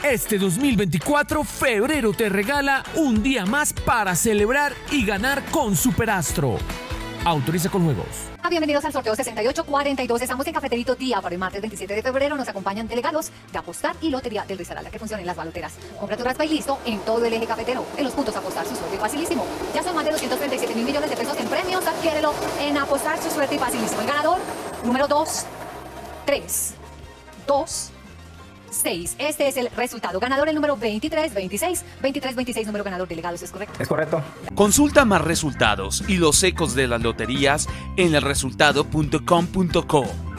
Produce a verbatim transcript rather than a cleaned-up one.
Este dos mil veinticuatro, febrero te regala un día más para celebrar y ganar con Superastro. Autoriza con juegos. Bienvenidos al sorteo sesenta y ocho cuarenta y dos. Estamos en Cafeterito Día para el martes veintisiete de febrero. Nos acompañan delegados de Apostar y Lotería del Risaralda que funcionan las baloteras. Compra tu raspa y listo en todo el eje cafetero. En los puntos Apostar Su Suerte y Facilísimo. Ya son más de doscientos treinta y siete mil millones de pesos en premios. Adquiérelo en Apostar Su Suerte y Facilísimo. El ganador, número dos, tres, dos, seis. Este es el resultado. Ganador el número veintitrés veintiséis. veintitrés veintiséis, número ganador. Delegados, ¿es correcto? Es correcto. Consulta más resultados y los ecos de las loterías en el resultado punto com punto co.